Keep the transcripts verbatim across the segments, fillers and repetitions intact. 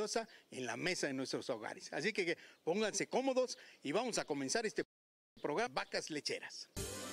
en la mesa de nuestros hogares. Así que, que pónganse cómodos y vamos a comenzar este programa Vacas Lecheras.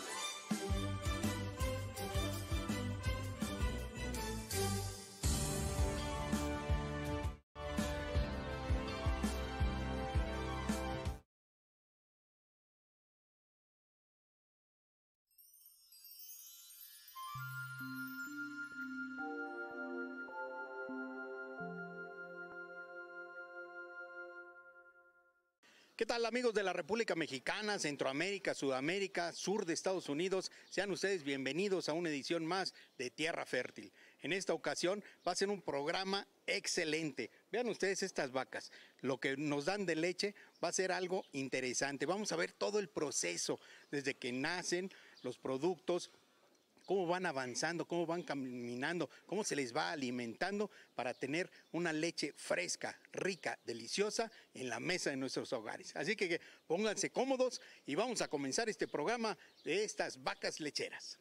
¿Qué tal, amigos de la República Mexicana, Centroamérica, Sudamérica, sur de Estados Unidos? Sean ustedes bienvenidos a una edición más de Tierra Fértil. En esta ocasión va a ser un programa excelente. Vean ustedes estas vacas, lo que nos dan de leche va a ser algo interesante. Vamos a ver todo el proceso, desde que nacen los productos, cómo van avanzando, cómo van caminando, cómo se les va alimentando para tener una leche fresca, rica, deliciosa en la mesa de nuestros hogares. Así que, que pónganse cómodos y vamos a comenzar este programa de estas vacas lecheras.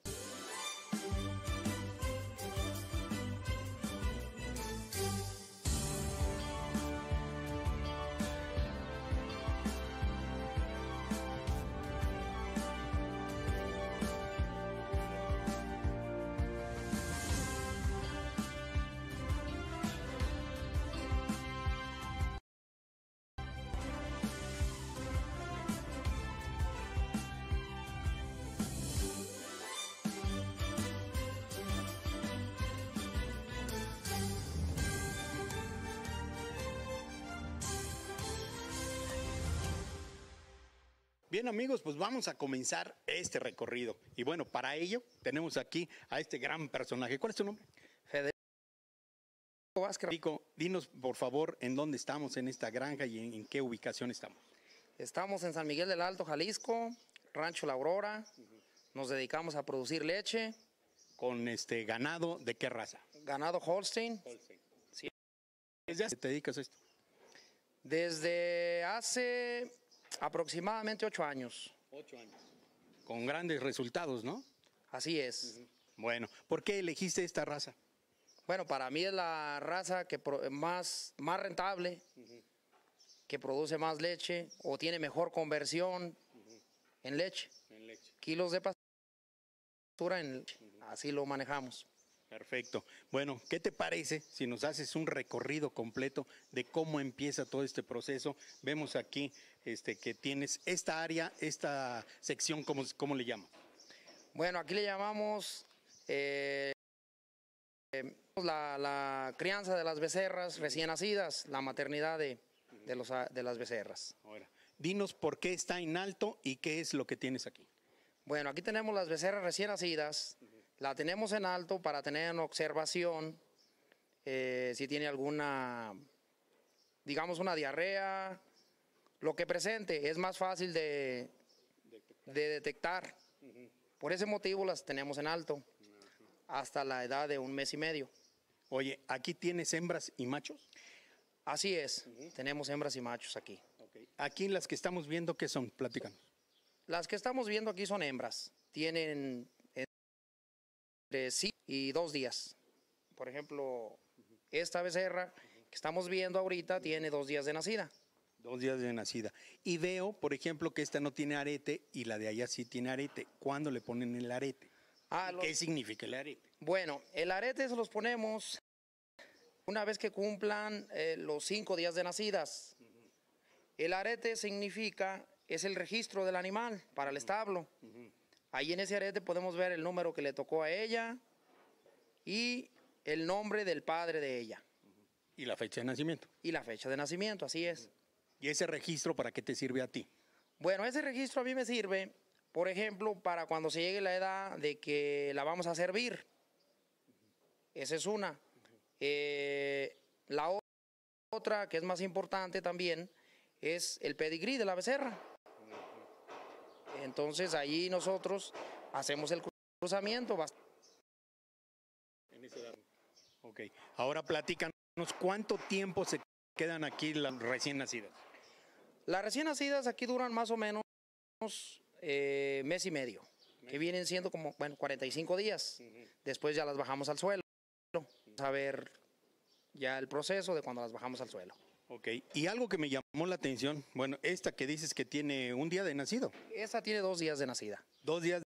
Bien, amigos, pues vamos a comenzar este recorrido. Y bueno, para ello tenemos aquí a este gran personaje. ¿Cuál es tu nombre? Federico Vázquez. Rico, dinos por favor en dónde estamos en esta granja y en, en qué ubicación estamos. Estamos en San Miguel del Alto, Jalisco, Rancho La Aurora. Uh-huh. Nos dedicamos a producir leche. ¿Con este ganado de qué raza? Ganado Holstein. Holstein. Sí. ¿Desde hace te dedicas a esto? Desde hace aproximadamente ocho años. Ocho años. Con grandes resultados, ¿no? Así es. Uh-huh. Bueno, ¿por qué elegiste esta raza? Bueno, para mí es la raza que más, más rentable, uh-huh, que produce más leche o tiene mejor conversión, uh-huh, en leche. En leche. Kilos de pastura en leche. Uh-huh. Así lo manejamos. Perfecto. Bueno, ¿qué te parece si nos haces un recorrido completo de cómo empieza todo este proceso? Vemos aquí este, que tienes esta área, esta sección, ¿cómo, cómo le llaman? Bueno, aquí le llamamos eh, la, la crianza de las becerras recién nacidas, la maternidad de, de, los, de las becerras. Ahora, dinos por qué está en alto y qué es lo que tienes aquí. Bueno, aquí tenemos las becerras recién nacidas. Uh-huh. La tenemos en alto para tener en observación eh, si tiene alguna, digamos, una diarrea, lo que presente. Es más fácil de detectar. De detectar. Uh-huh. Por ese motivo las tenemos en alto, uh-huh, hasta la edad de un mes y medio. Oye, ¿aquí tienes hembras y machos? Así es, uh-huh, tenemos hembras y machos aquí. Okay. Aquí las que estamos viendo, ¿qué son? Platícanos. Las que estamos viendo aquí son hembras, tienen entre sí y dos días. Por ejemplo, esta becerra que estamos viendo ahorita tiene dos días de nacida. Dos días de nacida. Y veo, por ejemplo, que esta no tiene arete y la de allá sí tiene arete. ¿Cuándo le ponen el arete? Ah, ¿Qué los... significa el arete? Bueno, el arete se los ponemos una vez que cumplan eh, los cinco días de nacidas. Uh-huh. El arete significa, es el registro del animal para el establo. Uh-huh. Ahí en ese arete podemos ver el número que le tocó a ella y el nombre del padre de ella. ¿Y la fecha de nacimiento? Y la fecha de nacimiento, así es. ¿Y ese registro para qué te sirve a ti? Bueno, ese registro a mí me sirve, por ejemplo, para cuando se llegue la edad de que la vamos a servir. Esa es una. Eh, la otra, que es más importante también, es el pedigrí de la becerra. Entonces ahí nosotros hacemos el cruzamiento. En ese edad. Ok, ahora platícanos cuánto tiempo se quedan aquí las recién nacidas. Las recién nacidas aquí duran más o menos eh, mes y medio, mes. Que vienen siendo como, bueno, cuarenta y cinco días. Uh-huh. Después ya las bajamos al suelo. Uh-huh. A ver ya el proceso de cuando las bajamos al suelo. Ok, y algo que me llamó la atención, bueno, esta que dices que tiene un día de nacido. Esta tiene dos días de nacida. Dos días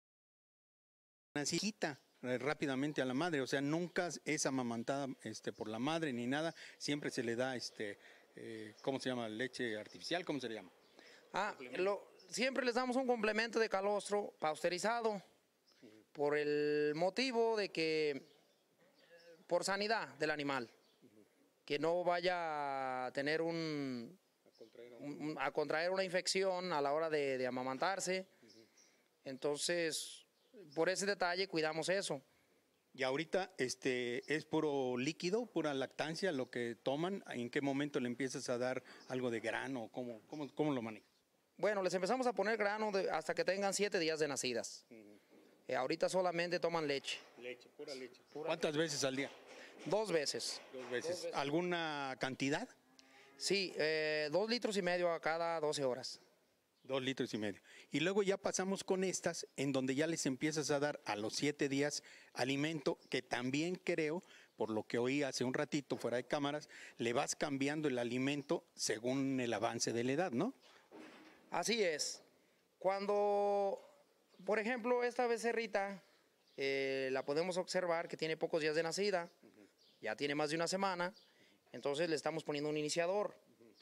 de nacida, quita eh, rápidamente a la madre, o sea, nunca es amamantada este, por la madre ni nada, siempre se le da, este, eh, ¿cómo se llama? Leche artificial, ¿cómo se le llama? Ah, lo, siempre les damos un complemento de calostro pasteurizado por el motivo de que, por sanidad del animal, que no vaya a tener un, un a contraer una infección a la hora de, de amamantarse. Entonces, por ese detalle cuidamos eso. Y ahorita este, es puro líquido, pura lactancia lo que toman. ¿En qué momento le empiezas a dar algo de grano? ¿Cómo, cómo, cómo lo manejas? Bueno, les empezamos a poner grano de, hasta que tengan siete días de nacidas. Uh-huh. eh, ahorita solamente toman leche. Leche, pura leche. Pura ¿Cuántas leche. veces al día? Dos veces. Dos veces. Dos veces. ¿Alguna cantidad? Sí, eh, dos litros y medio a cada doce horas. Dos litros y medio. Y luego ya pasamos con estas, en donde ya les empiezas a dar a los siete días alimento, que también creo, por lo que oí hace un ratito fuera de cámaras, le vas cambiando el alimento según el avance de la edad, ¿no? Así es. Cuando, por ejemplo, esta becerrita, eh, la podemos observar que tiene pocos días de nacida, uh-huh. ya tiene más de una semana, entonces le estamos poniendo un iniciador. Uh-huh.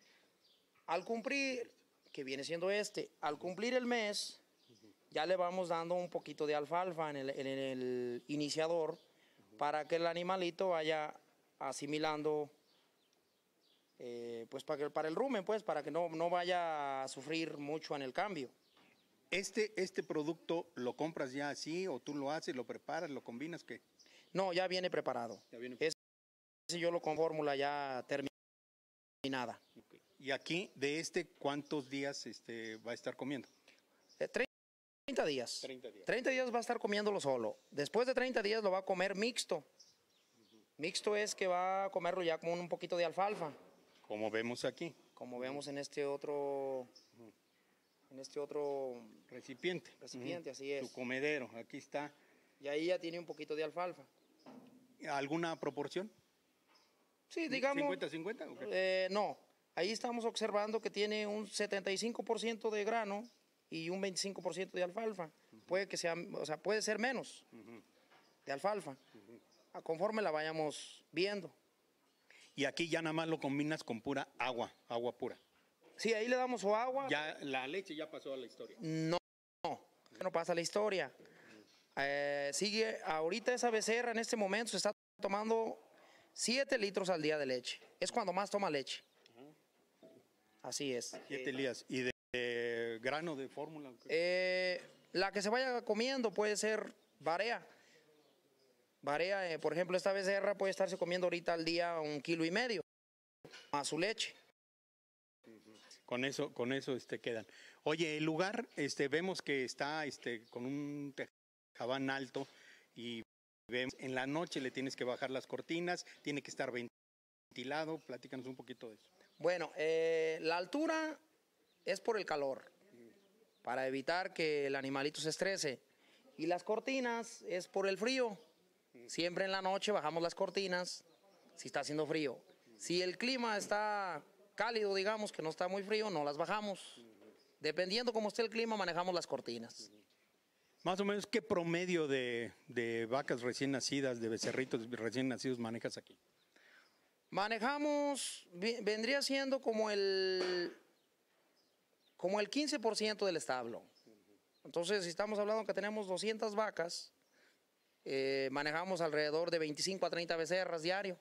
Al cumplir, que viene siendo este, al cumplir el mes, uh-huh. ya le vamos dando un poquito de alfalfa en el, en el iniciador, uh-huh. para que el animalito vaya asimilando. Eh, pues para, que, para el rumen, pues, para que no, no vaya a sufrir mucho en el cambio. ¿Este, ¿Este producto lo compras ya así o tú lo haces, lo preparas, lo combinas? ¿Qué? No, ya viene preparado. Ya viene... Ese yo lo con fórmula ya terminada. Okay. ¿Y aquí, de este, cuántos días este, va a estar comiendo? Eh, treinta días. treinta días. treinta días va a estar comiéndolo solo. Después de treinta días lo va a comer mixto. Uh-huh. Mixto es que va a comerlo ya con un poquito de alfalfa. Como vemos aquí. Como vemos en este otro, en este otro recipiente. Recipiente, uh-huh. así es. Su comedero, aquí está. Y ahí ya tiene un poquito de alfalfa. ¿Alguna proporción? Sí, digamos. ¿cincuenta cincuenta? Okay. Eh, no, ahí estamos observando que tiene un setenta y cinco por ciento de grano y un veinticinco por ciento de alfalfa. Uh-huh. Puede que sea, o sea, puede ser menos uh-huh. de alfalfa, uh-huh. conforme la vayamos viendo. Y aquí ya nada más lo combinas con pura agua, agua pura. Sí, ahí le damos su agua. Ya la leche ya pasó a la historia. No, no, no pasa a la historia. Eh, sigue, ahorita esa becerra en este momento se está tomando siete litros al día de leche. Es cuando más toma leche. Uh-huh. Así es. siete días. ¿Y de, de grano de fórmula? Eh, la que se vaya comiendo puede ser barea. Barea, eh, por ejemplo, esta becerra puede estarse comiendo ahorita al día un kilo y medio a su leche. Con eso, con eso este, quedan. Oye, el lugar, este, vemos que está este, con un tejabán alto y vemos en la noche le tienes que bajar las cortinas, tiene que estar ventilado. Platícanos un poquito de eso. Bueno, eh, la altura es por el calor, para evitar que el animalito se estrese. Y las cortinas es por el frío. Siempre en la noche bajamos las cortinas si está haciendo frío. Si el clima está cálido, digamos, que no está muy frío, no las bajamos. Dependiendo cómo esté el clima, manejamos las cortinas. Más o menos, ¿qué promedio de, de vacas recién nacidas, de becerritos recién nacidos manejas aquí? Manejamos, vendría siendo como el, como el quince por ciento del establo. Entonces, si estamos hablando que tenemos doscientas vacas, Eh, manejamos alrededor de veinticinco a treinta becerras diario.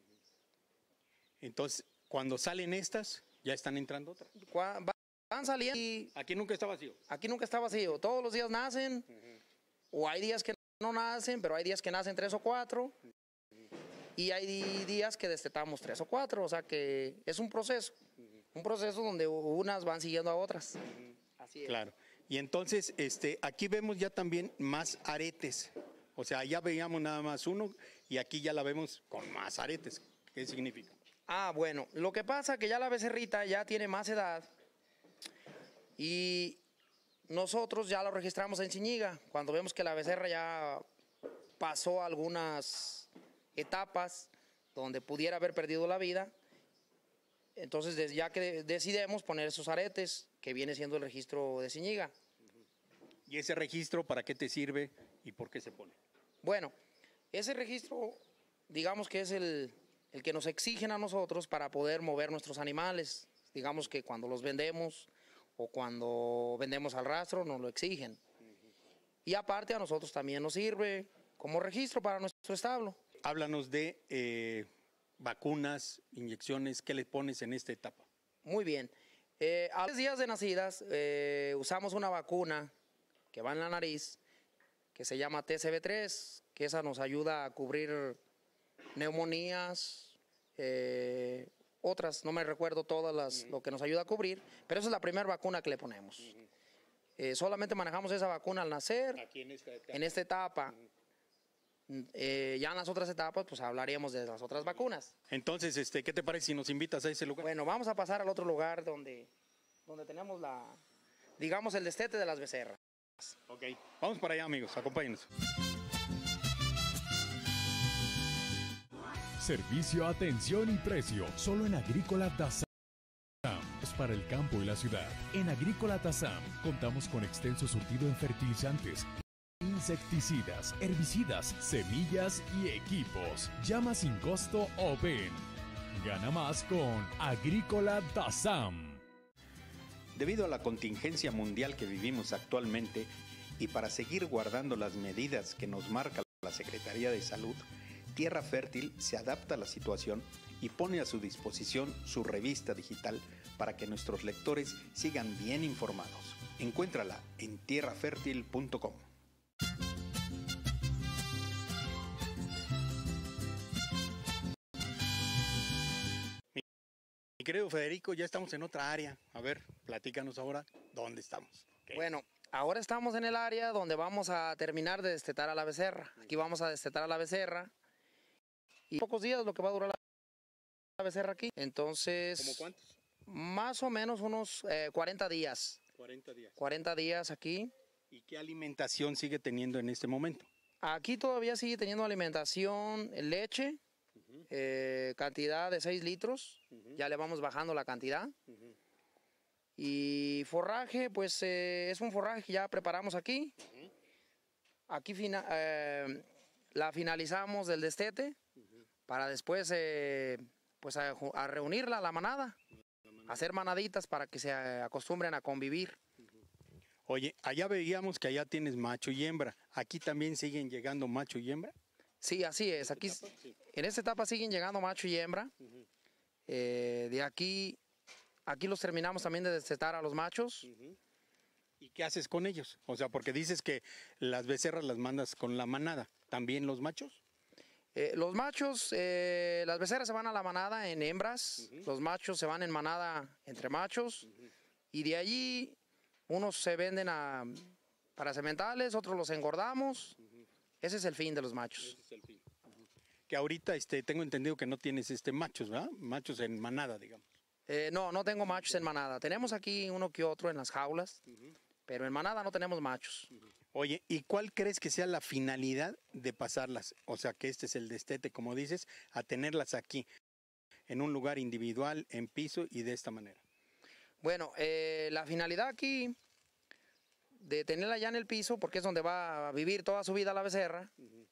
Entonces, cuando salen estas, ya están entrando otras. Van saliendo y aquí nunca está vacío. Aquí nunca está vacío. Todos los días nacen, uh-huh. o hay días que no nacen, pero hay días que nacen tres o cuatro, uh-huh. y hay días que destetamos tres o cuatro. O sea que es un proceso, uh-huh. un proceso donde unas van siguiendo a otras. Uh-huh. Así es. Claro. Y entonces, este, aquí vemos ya también más aretes. O sea, ya veíamos nada más uno y aquí ya la vemos con más aretes. ¿Qué significa? Ah, bueno, lo que pasa es que ya la becerrita ya tiene más edad y nosotros ya lo registramos en Ciñiga. Cuando vemos que la becerra ya pasó algunas etapas, donde pudiera haber perdido la vida. Entonces, ya que decidimos poner esos aretes, que viene siendo el registro de Zúñiga. ¿Y ese registro para qué te sirve y por qué se pone? Bueno, ese registro, digamos que es el, el que nos exigen a nosotros para poder mover nuestros animales. Digamos que cuando los vendemos o cuando vendemos al rastro nos lo exigen. Y aparte a nosotros también nos sirve como registro para nuestro establo. Háblanos de eh, vacunas, inyecciones, ¿qué le pones en esta etapa? Muy bien. Eh, a los días de nacidas eh, usamos una vacuna que va en la nariz, que se llama T C B tres, que esa nos ayuda a cubrir neumonías, eh, otras, no me recuerdo todas las, uh-huh. lo que nos ayuda a cubrir, pero esa es la primera vacuna que le ponemos. Uh-huh. eh, solamente manejamos esa vacuna al nacer, aquí en esta etapa. En esta etapa. Uh-huh. Eh, ya en las otras etapas pues hablaríamos de las otras vacunas. Entonces, este, ¿qué te parece si nos invitas a ese lugar? Bueno, vamos a pasar al otro lugar donde, donde tenemos la, digamos, el destete de las becerras. Ok, vamos para allá, amigos, acompáñenos. Servicio, atención y precio, solo en Agrícola Tazam. Para el campo y la ciudad. En Agrícola Tazam contamos con extenso surtido en fertilizantes, insecticidas, herbicidas, semillas y equipos. Llama sin costo o ven. Gana más con Agrícola Tazam. Debido a la contingencia mundial que vivimos actualmente y para seguir guardando las medidas que nos marca la Secretaría de Salud, Tierra Fértil se adapta a la situación y pone a su disposición su revista digital para que nuestros lectores sigan bien informados. Encuéntrala en tierra fértil punto com. Mi querido Federico, ya estamos en otra área. A ver, platícanos ahora dónde estamos. Okay. Bueno, ahora estamos en el área donde vamos a terminar de destetar a la becerra. Aquí vamos a destetar a la becerra. Y pocos días lo que va a durar la becerra aquí. Entonces, ¿cómo cuántos? Más o menos unos eh, cuarenta días. cuarenta días. cuarenta días aquí. ¿Y qué alimentación sigue teniendo en este momento? Aquí todavía sigue teniendo alimentación, leche, uh-huh. eh, cantidad de seis litros. Uh-huh. Ya le vamos bajando la cantidad. Uh-huh. Y forraje, pues eh, es un forraje que ya preparamos aquí. Uh-huh. Aquí fina, eh, la finalizamos del destete uh-huh. para después eh, pues a, a reunirla, la manada. Hacer manaditas para que se acostumbren a convivir. Oye, allá veíamos que allá tienes macho y hembra. ¿Aquí también siguen llegando macho y hembra? Sí, así es. Aquí, ¿En esta etapa? Sí. En esta etapa siguen llegando macho y hembra. Uh-huh. eh, de aquí, aquí los terminamos también de destetar a los machos. Uh-huh. ¿Y qué haces con ellos? O sea, porque dices que las becerras las mandas con la manada. ¿También los machos? Eh, los machos, eh, las becerras se van a la manada en hembras, uh-huh. los machos se van en manada entre machos, uh-huh. y de allí unos se venden a, para sementales, otros los engordamos. Uh-huh. Ese es el fin de los machos. Ese es el fin. Uh-huh. Que ahorita este, tengo entendido que no tienes este machos, ¿verdad? Machos en manada, digamos. Eh, no, no tengo machos en manada. Tenemos aquí uno que otro en las jaulas, uh-huh. pero en manada no tenemos machos. Uh-huh. Oye, ¿y cuál crees que sea la finalidad de pasarlas? O sea, que este es el destete, como dices, a tenerlas aquí, en un lugar individual, en piso y de esta manera. Bueno, eh, la finalidad aquí de tenerla ya en el piso, porque es donde va a vivir toda su vida la becerra, uh-huh.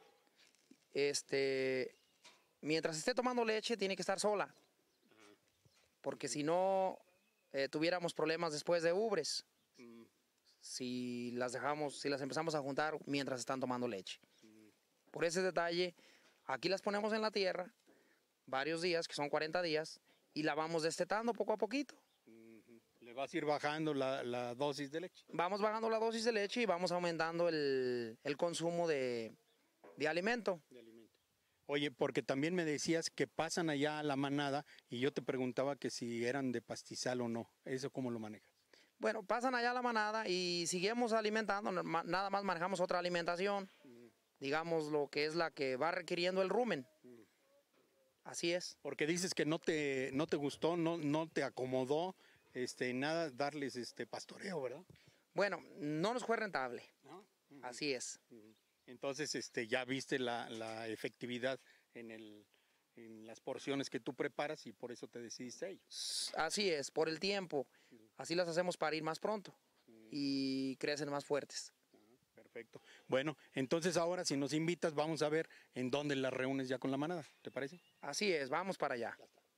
este, mientras esté tomando leche tiene que estar sola, uh-huh. porque uh-huh. si no eh, tuviéramos problemas después de ubres. Uh-huh. Si las dejamos, si las empezamos a juntar mientras están tomando leche. Uh-huh. Por ese detalle, aquí las ponemos en la tierra varios días, que son cuarenta días, y la vamos destetando poco a poquito. Uh-huh. ¿Le vas a ir bajando la, la dosis de leche? Vamos bajando la dosis de leche y vamos aumentando el, el consumo de, de alimento. De alimento. Oye, porque también me decías que pasan allá a la manada y yo te preguntaba que si eran de pastizal o no. ¿Eso cómo lo manejas? Bueno, pasan allá a la manada y seguimos alimentando, nada más manejamos otra alimentación, uh-huh. digamos lo que es la que va requiriendo el rumen. Uh-huh. Así es. Porque dices que no te, no te gustó, no, no te acomodó este, nada darles este pastoreo, ¿verdad? Bueno, no nos fue rentable. ¿No? Uh-huh. Así es. Uh-huh. Entonces este, ya viste la, la efectividad en el, en las porciones que tú preparas y por eso te decidiste a ello. Así es, por el tiempo. Así las hacemos para ir más pronto y crecen más fuertes. Perfecto. Bueno, entonces ahora si nos invitas vamos a ver en dónde las reúnes ya con la manada, ¿te parece? Así es, vamos para allá.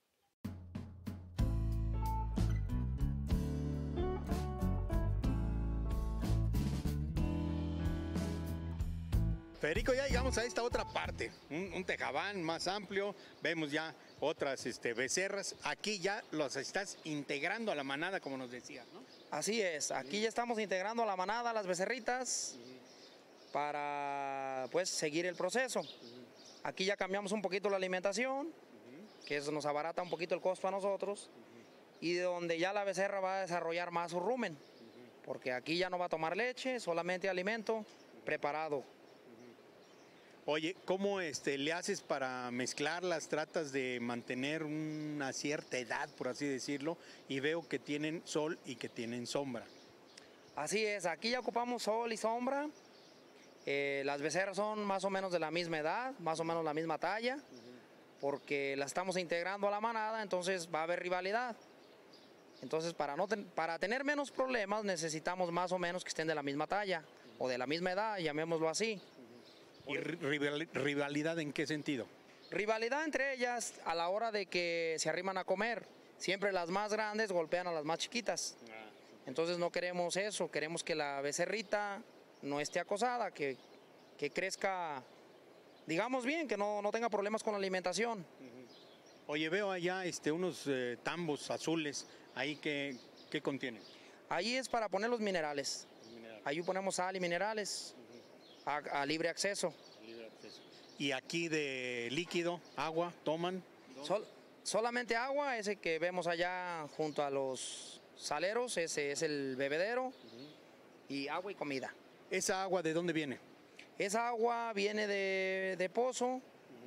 Federico, ya llegamos a esta otra parte, un, un tejabán más amplio, vemos ya otras este, becerras, aquí ya los estás integrando a la manada como nos decías, ¿no? Así es, aquí ya estamos integrando a la manada, a las becerritas, para pues seguir el proceso. Aquí ya cambiamos un poquito la alimentación, que eso nos abarata un poquito el costo a nosotros, y donde ya la becerra va a desarrollar más su rumen, porque aquí ya no va a tomar leche, solamente alimento preparado. Oye, ¿cómo este, le haces para mezclarlas? Tratas de mantener una cierta edad, por así decirlo, y veo que tienen sol y que tienen sombra. Así es, aquí ya ocupamos sol y sombra. Eh, las becerras son más o menos de la misma edad, más o menos la misma talla, porque las estamos integrando a la manada, entonces va a haber rivalidad. Entonces, para, no ten- para tener menos problemas, necesitamos más o menos que estén de la misma talla, o de la misma edad, llamémoslo así. ¿Y rival- rivalidad en qué sentido? Rivalidad entre ellas a la hora de que se arriman a comer. Siempre las más grandes golpean a las más chiquitas. Entonces no queremos eso, queremos que la becerrita no esté acosada, que, que crezca, digamos bien, que no, no tenga problemas con la alimentación. Oye, veo allá este, unos eh, tambos azules, ahí que, ¿qué contienen? Ahí es para poner los minerales. Ahí ponemos sal y minerales a, a libre acceso. Y aquí de líquido, agua, toman. Sol- solamente agua, ese que vemos allá junto a los saleros, ese es el bebedero, y agua y comida. ¿Esa agua de dónde viene? Esa agua viene de, de pozo,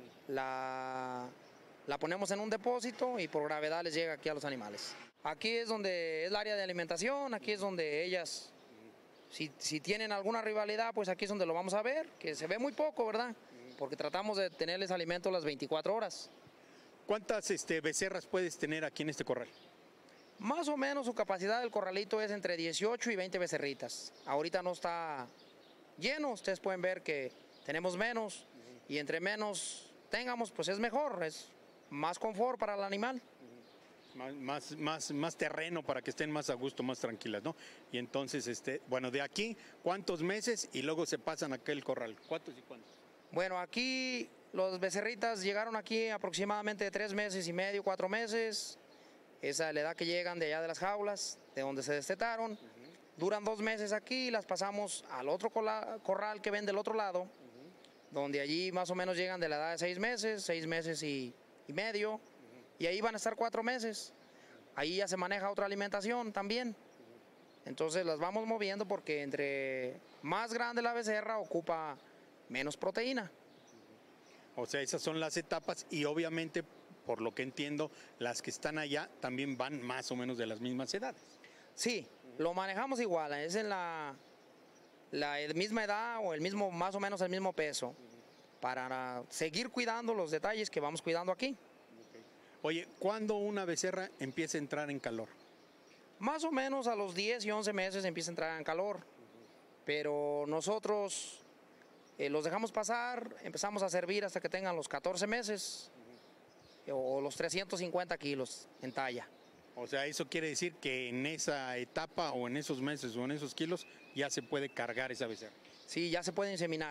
la, la ponemos en un depósito y por gravedad les llega aquí a los animales. Aquí es donde es el área de alimentación, aquí es donde ellas, si, si tienen alguna rivalidad, pues aquí es donde lo vamos a ver, que se ve muy poco, ¿verdad? Porque tratamos de tenerles alimento las veinticuatro horas. ¿Cuántas este, becerras puedes tener aquí en este corral? Más o menos su capacidad del corralito es entre dieciocho y veinte becerritas. Ahorita no está lleno, ustedes pueden ver que tenemos menos y entre menos tengamos, pues es mejor, es más confort para el animal. Más, más, más, más terreno para que estén más a gusto, más tranquilas, ¿no? Y entonces, este, bueno, de aquí, ¿cuántos meses? Y luego se pasan a aquel corral. ¿Cuántos y cuántos? Bueno, aquí los becerritas llegaron aquí aproximadamente de tres meses y medio, cuatro meses. Esa es la edad que llegan de allá de las jaulas, de donde se destetaron. Uh-huh. Duran dos meses aquí, las pasamos al otro corral que ven del otro lado, uh-huh. donde allí más o menos llegan de la edad de seis meses, seis meses y, y medio, uh-huh. y ahí van a estar cuatro meses. Ahí ya se maneja otra alimentación también. Uh-huh. Entonces las vamos moviendo porque entre más grande la becerra ocupa menos proteína. O sea, esas son las etapas y obviamente, por lo que entiendo, las que están allá también van más o menos de las mismas edades. Sí, lo manejamos igual, es en la, la misma edad o el mismo, más o menos el mismo peso, para seguir cuidando los detalles que vamos cuidando aquí. Oye, ¿cuándo una becerra empieza a entrar en calor? Más o menos a los diez y once meses empieza a entrar en calor, pero nosotros eh, los dejamos pasar, empezamos a servir hasta que tengan los catorce meses. O los trescientos cincuenta kilos en talla. O sea, eso quiere decir que en esa etapa o en esos meses o en esos kilos ya se puede cargar esa becerra. Sí, ya se puede inseminar.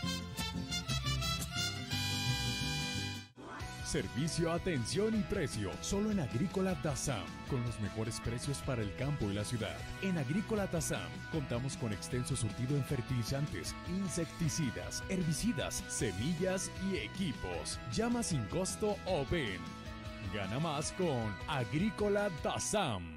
Servicio, atención y precio. Solo en Agrícola Tazam. Con los mejores precios para el campo y la ciudad. En Agrícola Tazam contamos con extenso surtido en fertilizantes, insecticidas, herbicidas, semillas y equipos. Llama sin costo o ven. Gana más con Agrícola Tazam.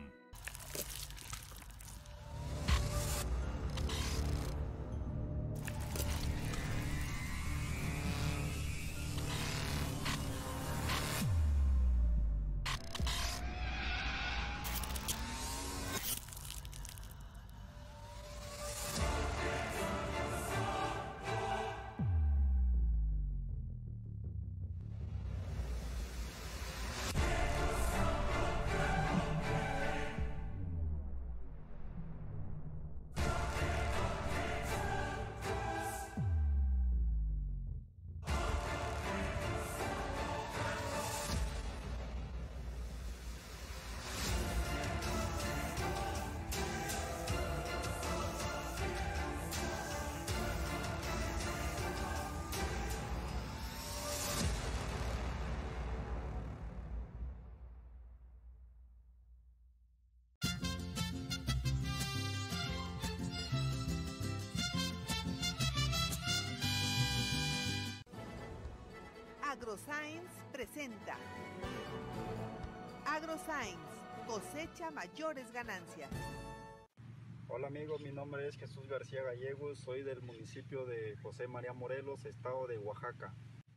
AgroScience presenta AgroScience, cosecha mayores ganancias. Hola amigos, mi nombre es Jesús García Gallegos, soy del municipio de José María Morelos, estado de Oaxaca.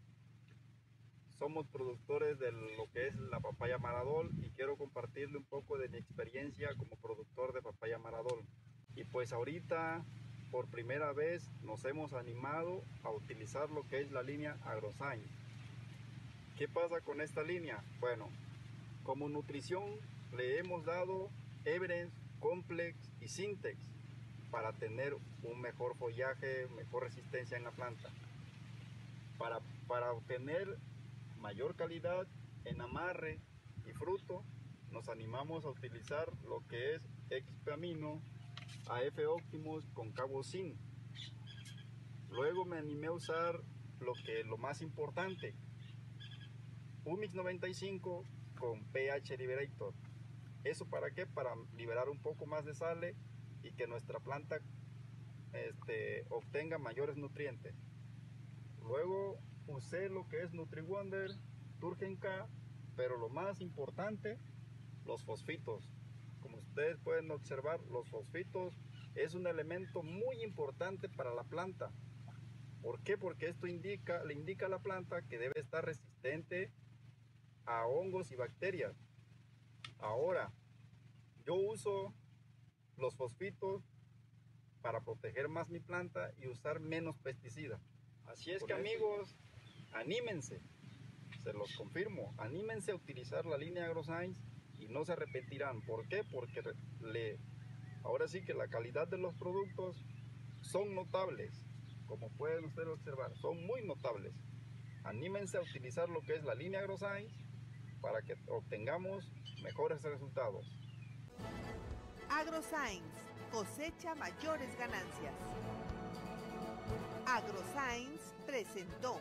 Somos productores de lo que es la papaya Maradol y quiero compartirle un poco de mi experiencia como productor de papaya Maradol. Y pues ahorita por primera vez nos hemos animado a utilizar lo que es la línea AgroScience. ¿Qué pasa con esta línea? Bueno, como nutrición le hemos dado Everest, Complex y Syntex para tener un mejor follaje, mejor resistencia en la planta. Para, para obtener mayor calidad en amarre y fruto, nos animamos a utilizar lo que es X-Amino, A F Optimus con Cabo-Zinc. Luego me animé a usar lo que lo más importante, Humix noventa y cinco con pH Liberator. ¿Eso para qué? Para liberar un poco más de sales y que nuestra planta este, obtenga mayores nutrientes. Luego usé lo que es NutriWonder, Turgen K, pero lo más importante, los fosfitos. Como ustedes pueden observar, los fosfitos es un elemento muy importante para la planta. ¿Por qué? Porque esto indica, le indica a la planta que debe estar resistente a hongos y bacterias. Ahora, yo uso los fosfitos para proteger más mi planta y usar menos pesticidas. Así es que amigos, anímense, se los confirmo, anímense a utilizar la línea AgroScience y no se arrepentirán. ¿Por qué? Porque le, ahora sí que la calidad de los productos son notables, como pueden ustedes observar, son muy notables. Anímense a utilizar lo que es la línea AgroScience para que obtengamos mejores resultados. AgroScience, cosecha mayores ganancias. AgroScience presentó.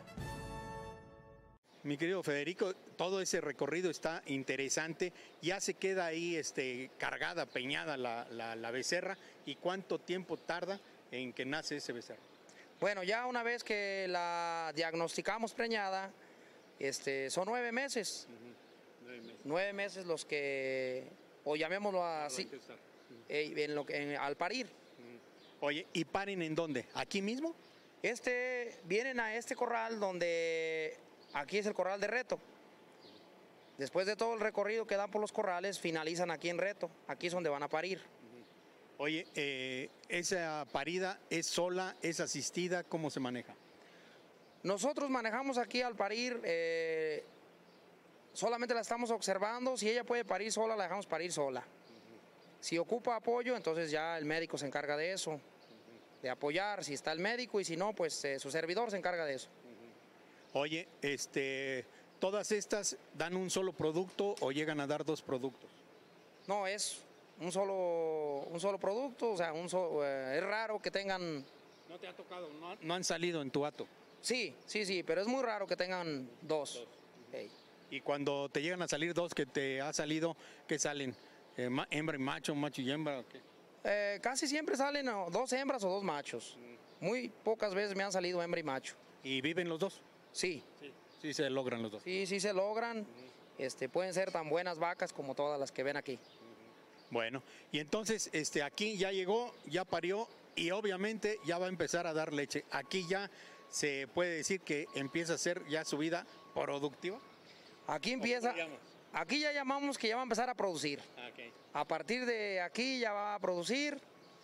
Mi querido Federico, todo ese recorrido está interesante. Ya se queda ahí este, cargada, peñada la, la, la becerra. ¿Y cuánto tiempo tarda en que nace ese becerro? Bueno, ya una vez que la diagnosticamos preñada, este, son nueve meses. Uh-huh. Nueve meses. Nueve meses los que, o llamémoslo así, eh, en lo que, en, al parir. Uh-huh. Oye, ¿y paren en dónde? ¿Aquí mismo? Este, vienen a este corral donde, aquí es el corral de Reto. Después de todo el recorrido que dan por los corrales, finalizan aquí en Reto. Aquí es donde van a parir. Uh-huh. Oye, eh, ¿esa parida es sola, es asistida? ¿Cómo se maneja? Nosotros manejamos aquí al parir, eh, solamente la estamos observando. Si ella puede parir sola, la dejamos parir sola. Uh-huh. Si ocupa apoyo, entonces ya el médico se encarga de eso. De apoyar, si está el médico, y si no, pues eh, su servidor se encarga de eso. Oye, este, ¿todas estas dan un solo producto o llegan a dar dos productos? No, es un solo, un solo producto, o sea, un so, eh, es raro que tengan... ¿No te ha tocado? ¿No, no han salido en tu hato? Sí, sí, sí, pero es muy raro que tengan dos. dos. Hey. Y cuando te llegan a salir dos, que te ha salido, ¿qué salen? Eh, ¿Hembra y macho, macho y hembra o qué? Eh, casi siempre salen oh, dos hembras o dos machos. Muy pocas veces me han salido hembra y macho. ¿Y viven los dos? Sí. Sí, sí se logran los dos. Sí, sí se logran. Uh-huh. este, pueden ser tan buenas vacas como todas las que ven aquí. Uh-huh. Bueno, y entonces este, aquí ya llegó, ya parió y obviamente ya va a empezar a dar leche. Aquí ya se puede decir que empieza a ser ya su vida productiva. Aquí empieza... Aquí ya llamamos que ya va a empezar a producir. Okay. A partir de aquí ya va a producir.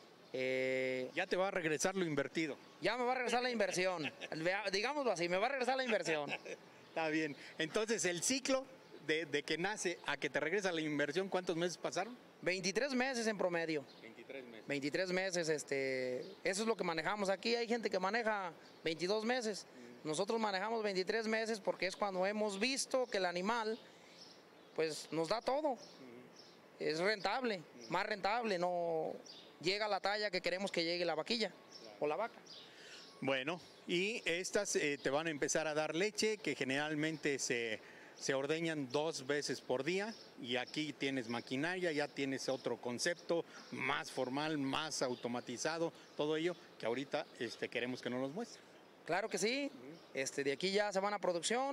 Eh, ya te va a regresar lo invertido. Ya me va a regresar la inversión. Digámoslo así, me va a regresar la inversión. Está bien. Entonces, el ciclo de, de que nace a que te regresa la inversión, ¿cuántos meses pasaron? veintitrés meses en promedio. veintitrés meses. veintitrés meses, este, eso es lo que manejamos aquí. Hay gente que maneja veintidós meses. Mm. Nosotros manejamos veintitrés meses porque es cuando hemos visto que el animal... pues nos da todo, es rentable, más rentable, no llega a la talla que queremos que llegue la vaquilla o la vaca. Bueno, y estas eh, te van a empezar a dar leche, que generalmente se, se ordeñan dos veces por día, y aquí tienes maquinaria, ya tienes otro concepto más formal, más automatizado, todo ello que ahorita este, queremos que nos los muestre. Claro que sí, este, de aquí ya se van a producción.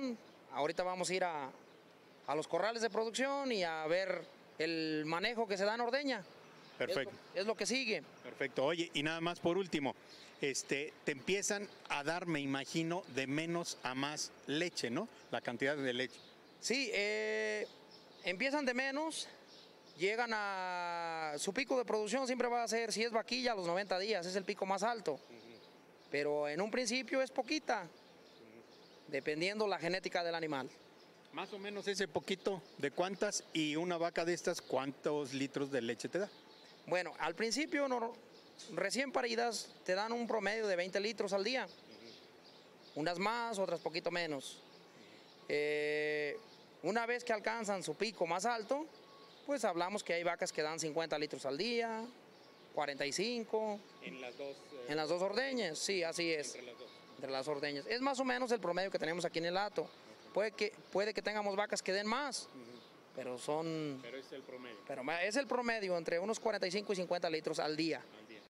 ahorita vamos a ir a, a los corrales de producción y a ver el manejo que se da en ordeña. Perfecto. Es lo, es lo que sigue. Perfecto. Oye, y nada más por último, este, te empiezan a dar, me imagino, de menos a más leche, ¿no? La cantidad de leche. Sí, eh, empiezan de menos, llegan a... Su pico de producción siempre va a ser, si es vaquilla, a los noventa días, es el pico más alto. Uh-huh. Pero en un principio es poquita, uh-huh, dependiendo la genética del animal. Más o menos ese poquito, ¿de cuántas? Y una vaca de estas, ¿cuántos litros de leche te da? Bueno, al principio, no, recién paridas, te dan un promedio de veinte litros al día. Uh-huh. Unas más, otras poquito menos. Eh, una vez que alcanzan su pico más alto, pues hablamos que hay vacas que dan cincuenta litros al día, cuarenta y cinco. En las dos. Eh, en las dos ordeñas, sí, así es. Entre las dos. Entre las ordeñas. Es más o menos el promedio que tenemos aquí en el hato. Okay. Puede que, puede que tengamos vacas que den más, uh-huh, pero son... Pero es el promedio. Pero es el promedio, entre unos cuarenta y cinco y cincuenta litros al día. Al día.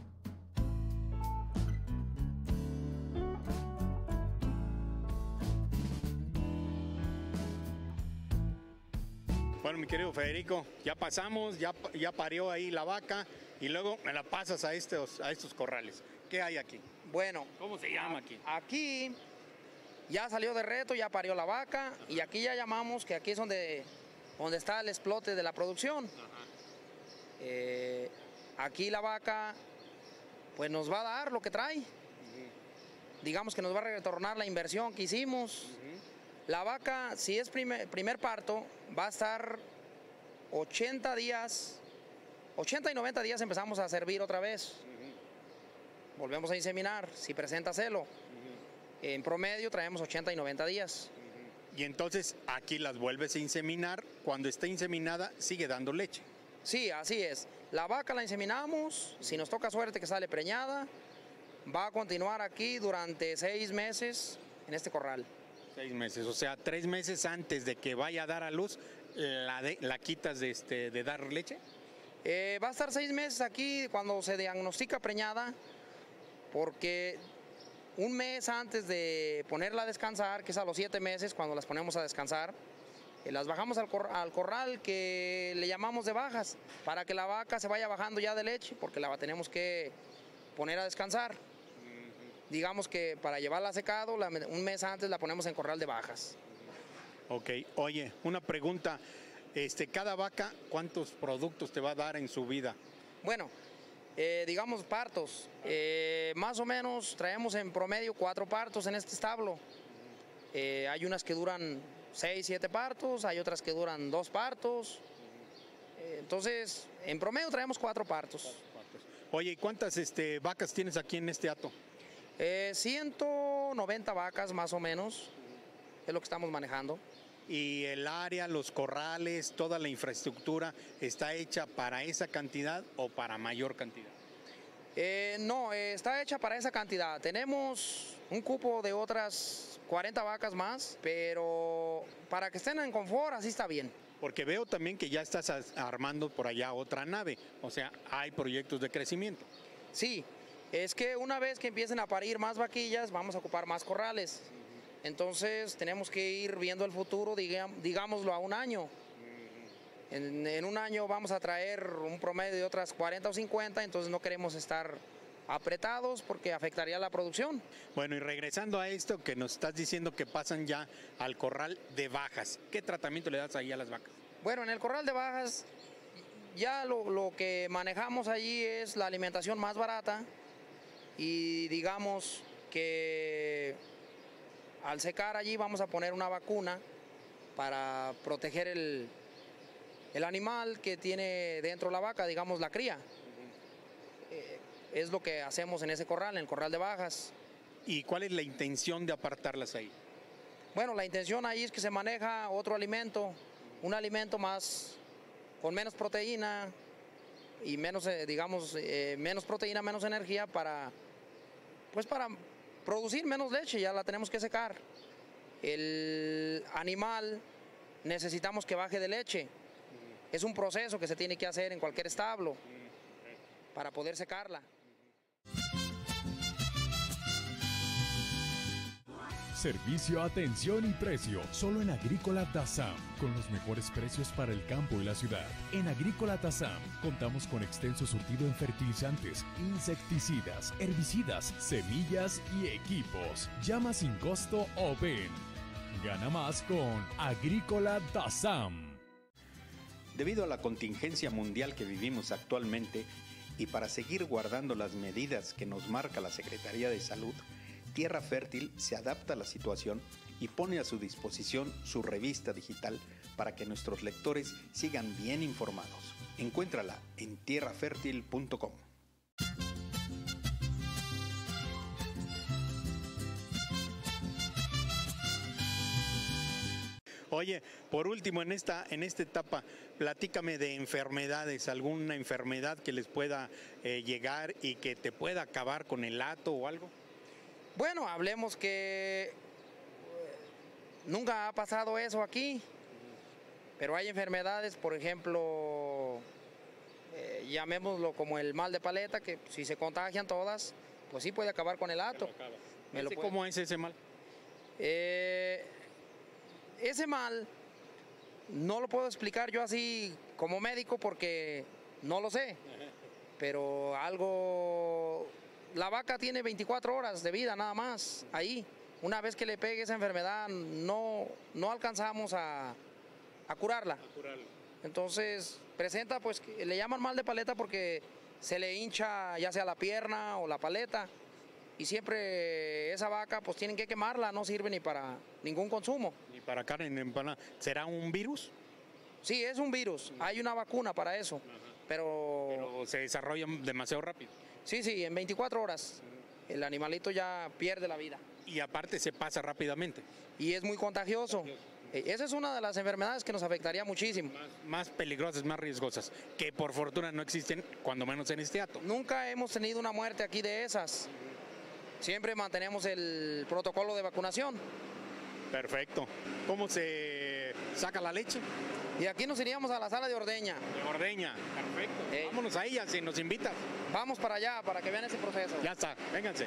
Bueno, mi querido Federico, ya pasamos, ya, ya parió ahí la vaca y luego me la pasas a estos, a estos corrales. ¿Qué hay aquí? Bueno. ¿Cómo se llama aquí? Aquí ya salió de reto, ya parió la vaca. Ajá. Y aquí ya llamamos que aquí es donde, donde está el explote de la producción. Ajá. Eh, aquí la vaca pues nos va a dar lo que trae. Uh-huh. Digamos que nos va a retornar la inversión que hicimos. Uh-huh. La vaca, si es primer, primer parto, va a estar ochenta días, ochenta y noventa días empezamos a servir otra vez. Uh-huh. Volvemos a inseminar, si presenta celo. Uh-huh. En promedio traemos ochenta y noventa días. Uh-huh. Y entonces aquí las vuelves a inseminar, cuando está inseminada sigue dando leche. Sí, así es. La vaca la inseminamos, si nos toca suerte que sale preñada, va a continuar aquí durante seis meses en este corral. Seis meses, o sea, tres meses antes de que vaya a dar a luz, ¿la, de, la quitas de, este, de dar leche? Eh, va a estar seis meses aquí cuando se diagnostica preñada, porque un mes antes de ponerla a descansar, que es a los siete meses cuando las ponemos a descansar, eh, las bajamos al, cor al corral que le llamamos de bajas, para que la vaca se vaya bajando ya de leche, porque la tenemos que poner a descansar. Digamos que para llevarla a secado, la, un mes antes la ponemos en corral de bajas. Ok, oye, una pregunta, este, cada vaca, ¿cuántos productos te va a dar en su vida? Bueno, eh, digamos partos, eh, más o menos traemos en promedio cuatro partos en este establo. Eh, hay unas que duran seis, siete partos, hay otras que duran dos partos. Eh, entonces, en promedio traemos cuatro partos. Cuatro partos. Oye, ¿y cuántas este, vacas tienes aquí en este hato? Eh, ciento noventa vacas más o menos, es lo que estamos manejando. ¿Y el área, los corrales, toda la infraestructura está hecha para esa cantidad o para mayor cantidad? Eh, no, eh, está hecha para esa cantidad. Tenemos un cupo de otras cuarenta vacas más, pero para que estén en confort así está bien. Porque veo también que ya estás armando por allá otra nave, o sea, hay proyectos de crecimiento. Sí. Es que una vez que empiecen a parir más vaquillas, vamos a ocupar más corrales. Uh-huh. Entonces tenemos que ir viendo el futuro, digam, digámoslo, a un año. Uh-huh. en, en un año vamos a traer un promedio de otras cuarenta o cincuenta, entonces no queremos estar apretados porque afectaría la producción. Bueno, y regresando a esto que nos estás diciendo que pasan ya al corral de bajas, ¿qué tratamiento le das ahí a las vacas? Bueno, en el corral de bajas ya lo, lo que manejamos allí es la alimentación más barata. Y digamos que al secar allí vamos a poner una vacuna para proteger el, el animal que tiene dentro la vaca, digamos la cría. Uh-huh. eh, es lo que hacemos en ese corral, en el corral de bajas. ¿Y cuál es la intención de apartarlas ahí? Bueno, la intención ahí es que se maneja otro alimento, un alimento más, con menos proteína y menos, eh, digamos, eh, menos proteína, menos energía para, pues para producir menos leche, ya la tenemos que secar. El animal necesitamos que baje de leche. Es un proceso que se tiene que hacer en cualquier establo para poder secarla. Servicio, atención y precio, solo en Agrícola Tazam, con los mejores precios para el campo y la ciudad. En Agrícola Tazam contamos con extenso surtido en fertilizantes, insecticidas, herbicidas, semillas y equipos. Llama sin costo o ven. Gana más con Agrícola Tazam. Debido a la contingencia mundial que vivimos actualmente y para seguir guardando las medidas que nos marca la Secretaría de Salud, Tierra Fértil se adapta a la situación y pone a su disposición su revista digital para que nuestros lectores sigan bien informados. Encuéntrala en tierra fértil punto com. Oye, por último, en esta, en esta etapa, platícame de enfermedades, alguna enfermedad que les pueda eh, llegar y que te pueda acabar con el hato o algo. Bueno, hablemos que eh, nunca ha pasado eso aquí, pero hay enfermedades, por ejemplo, eh, llamémoslo como el mal de paleta, que si se contagian todas, pues sí puede acabar con el hato. Me lo puede... ¿Cómo es ese mal? Eh, ese mal no lo puedo explicar yo así como médico porque no lo sé, pero algo... La vaca tiene veinticuatro horas de vida nada más ahí. Una vez que le pegue esa enfermedad no, no alcanzamos a, a curarla. A curarla. Entonces presenta, pues le llaman mal de paleta porque se le hincha ya sea la pierna o la paleta y siempre esa vaca pues tienen que quemarla, no sirve ni para ningún consumo. Ni para carne ni para... ¿Será un virus? Sí, es un virus. Hay una vacuna para eso, pero... Pero se desarrolla demasiado rápido. Sí, sí, en veinticuatro horas el animalito ya pierde la vida. Y aparte se pasa rápidamente. Y es muy contagioso. contagioso. Esa es una de las enfermedades que nos afectaría muchísimo. Más, más peligrosas, más riesgosas, que por fortuna no existen, cuando menos en este hato. Nunca hemos tenido una muerte aquí de esas. Siempre mantenemos el protocolo de vacunación. Perfecto. ¿Cómo se saca la leche? Y aquí nos iríamos a la sala de ordeña. De ordeña, perfecto. Hey. Vámonos a ella, si nos invitas. Vamos para allá, para que vean ese proceso. Ya está, vénganse.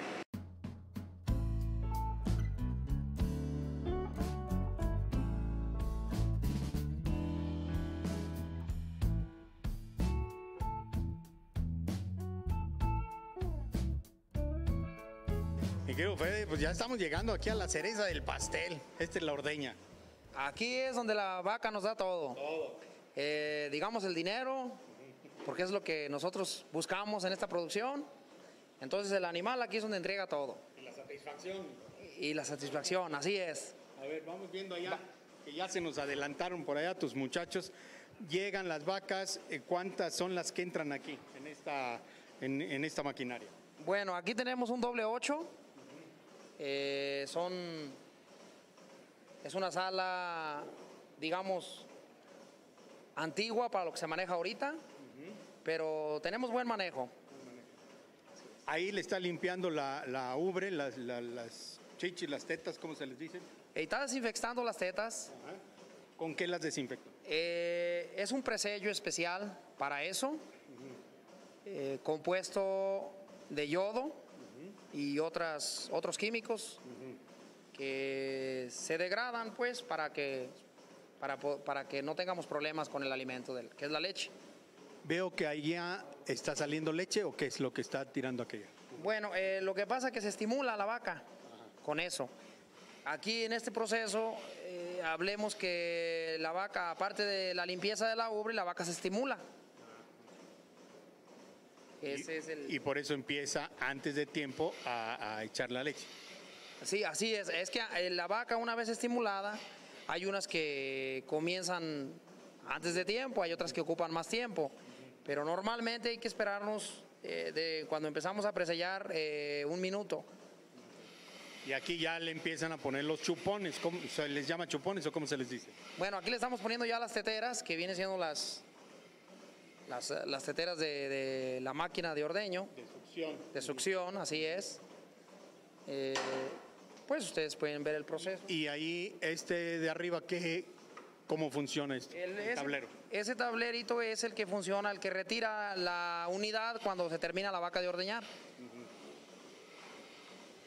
Mi querido Fede, pues ya estamos llegando aquí a la cereza del pastel. Esta es la ordeña. Aquí es donde la vaca nos da todo. Todo. Eh, digamos el dinero, porque es lo que nosotros buscamos en esta producción. Entonces el animal aquí es donde entrega todo. Y la satisfacción. Y la satisfacción, así es. A ver, vamos viendo allá, Va. que ya se nos adelantaron por allá tus muchachos. Llegan las vacas, ¿cuántas son las que entran aquí, en esta, en, en esta maquinaria? Bueno, aquí tenemos un doble ocho. Uh-huh. eh, son... Es una sala, digamos, antigua para lo que se maneja ahorita, uh-huh. pero tenemos buen manejo. Ahí le está limpiando la, la ubre, las, la, las chichis, las tetas, ¿cómo se les dice? Está desinfectando las tetas. Ajá. ¿Con qué las desinfecta? Eh, es un presello especial para eso, uh-huh. eh, compuesto de yodo uh-huh. y otras, otros químicos. Uh-huh. que se degradan pues para que, para, para que no tengamos problemas con el alimento, del, que es la leche. Veo que allá está saliendo leche o qué es lo que está tirando aquella. Bueno, eh, lo que pasa es que se estimula a la vaca. Ajá. Con eso. Aquí en este proceso eh, hablemos que la vaca, aparte de la limpieza de la ubre, la vaca se estimula. Ese y, es el... y por eso empieza antes de tiempo a, a echar la leche. Sí, así es. Es que la vaca, una vez estimulada, hay unas que comienzan antes de tiempo, hay otras que ocupan más tiempo, pero normalmente hay que esperarnos eh, de cuando empezamos a presellar eh, un minuto. Y aquí ya le empiezan a poner los chupones. ¿Cómo se les llama chupones o cómo se les dice? Bueno, aquí le estamos poniendo ya las teteras, que vienen siendo las, las, las teteras de, de la máquina de ordeño. De succión. De succión, así es. Eh, pues ustedes pueden ver el proceso. Y ahí este de arriba, ¿qué, ¿cómo funciona este el, el ese, tablero? Ese tablerito es el que funciona, el que retira la unidad cuando se termina la vaca de ordeñar. Uh-huh.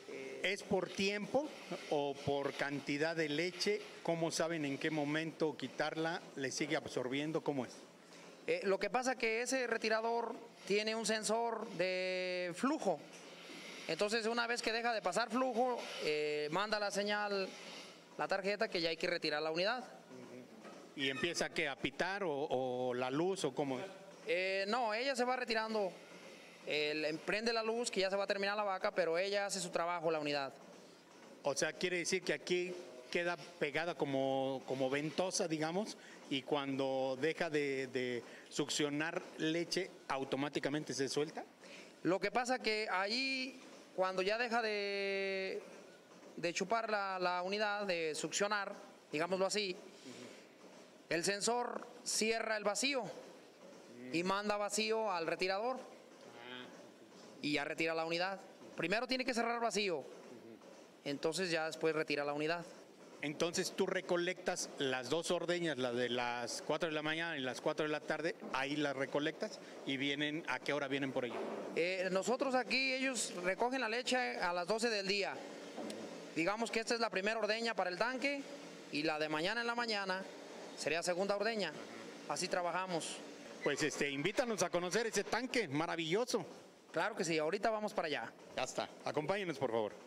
¿Es por tiempo o por cantidad de leche? ¿Cómo saben en qué momento quitarla? ¿Le sigue absorbiendo? ¿Cómo es? Eh, lo que pasa que ese retirador tiene un sensor de flujo. Entonces, una vez que deja de pasar flujo, eh, manda la señal, la tarjeta, que ya hay que retirar la unidad. ¿Y empieza ¿qué, a pitar o, o la luz o cómo es? Eh, no, ella se va retirando. Eh, prende la luz, que ya se va a terminar la vaca, pero ella hace su trabajo, la unidad. O sea, quiere decir que aquí queda pegada como, como ventosa, digamos, y cuando deja de, de succionar leche, automáticamente se suelta. Lo que pasa que ahí, cuando ya deja de, de chupar la, la unidad, de succionar, digámoslo así, uh-huh. el sensor cierra el vacío uh-huh. y manda vacío al retirador uh-huh. y ya retira la unidad. Primero tiene que cerrar vacío, uh-huh. entonces ya después retira la unidad. Entonces tú recolectas las dos ordeñas, la de las cuatro de la mañana y las cuatro de la tarde, ahí las recolectas y vienen, ¿a qué hora vienen por ello? Eh, nosotros aquí, ellos recogen la leche a las doce del día. Digamos que esta es la primera ordeña para el tanque y la de mañana en la mañana sería segunda ordeña. Así trabajamos. Pues este, invítanos a conocer ese tanque maravilloso. Claro que sí, ahorita vamos para allá. Ya está, acompáñenos por favor.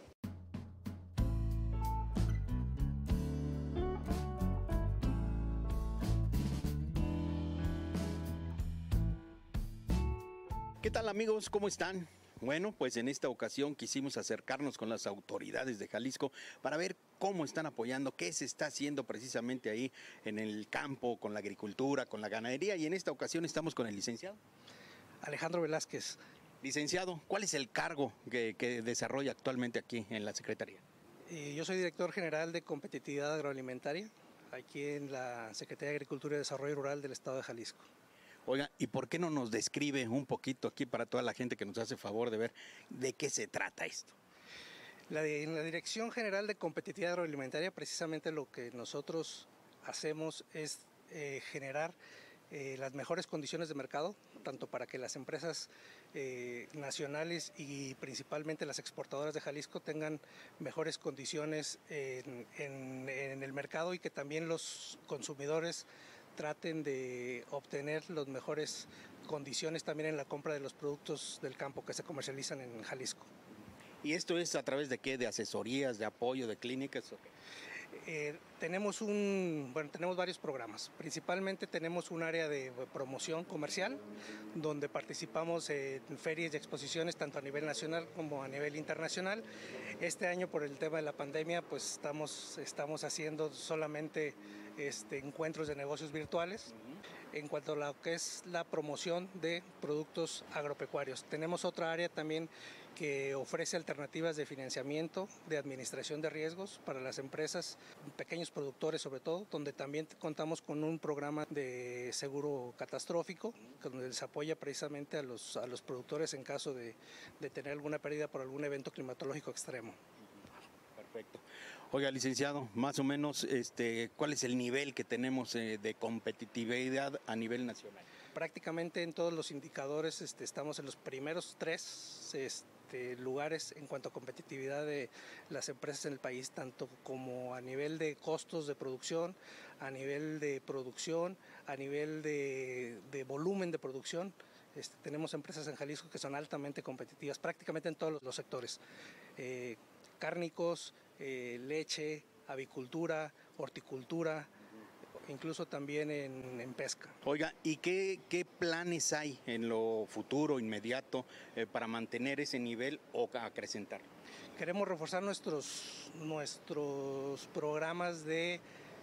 ¿Qué tal amigos? ¿Cómo están? Bueno, pues en esta ocasión quisimos acercarnos con las autoridades de Jalisco para ver cómo están apoyando, qué se está haciendo precisamente ahí en el campo, con la agricultura, con la ganadería, y en esta ocasión estamos con el licenciado Alejandro Velázquez. Licenciado, ¿cuál es el cargo que, que desarrolla actualmente aquí en la Secretaría? Eh, yo soy director general de competitividad agroalimentaria aquí en la Secretaría de Agricultura y Desarrollo Rural del Estado de Jalisco. Oiga, ¿y por qué no nos describe un poquito aquí para toda la gente que nos hace favor de ver de qué se trata esto? La de, en la Dirección General de Competitividad Agroalimentaria, precisamente lo que nosotros hacemos es eh, generar eh, las mejores condiciones de mercado, tanto para que las empresas eh, nacionales y principalmente las exportadoras de Jalisco tengan mejores condiciones en, en, en el mercado, y que también los consumidores traten de obtener las mejores condiciones también en la compra de los productos del campo que se comercializan en Jalisco. ¿Y esto es a través de qué? ¿De asesorías, de apoyo, de clínicas? Eh, tenemos un, bueno, tenemos varios programas. Principalmente tenemos un área de promoción comercial donde participamos en ferias y exposiciones tanto a nivel nacional como a nivel internacional. Este año, por el tema de la pandemia, pues estamos, estamos haciendo solamente este, encuentros de negocios virtuales. Uh-huh. En cuanto a lo que es la promoción de productos agropecuarios, tenemos otra área también que ofrece alternativas de financiamiento, de administración de riesgos para las empresas, pequeños productores sobre todo, donde también contamos con un programa de seguro catastrófico, donde se apoya precisamente a los, a los productores en caso de, de tener alguna pérdida por algún evento climatológico extremo. Perfecto. Oiga, licenciado, más o menos, este, ¿cuál es el nivel que tenemos eh, de competitividad a nivel nacional? Prácticamente en todos los indicadores este, estamos en los primeros tres este, lugares en cuanto a competitividad de las empresas en el país, tanto como a nivel de costos de producción, a nivel de producción, a nivel de, de volumen de producción. Este, tenemos empresas en Jalisco que son altamente competitivas, prácticamente en todos los, los sectores. Eh, cárnicos, eh, leche, avicultura, horticultura, incluso también en, en pesca. Oiga, ¿y qué, qué planes hay en lo futuro, inmediato, eh, para mantener ese nivel o acrecentar? Queremos reforzar nuestros, nuestros programas de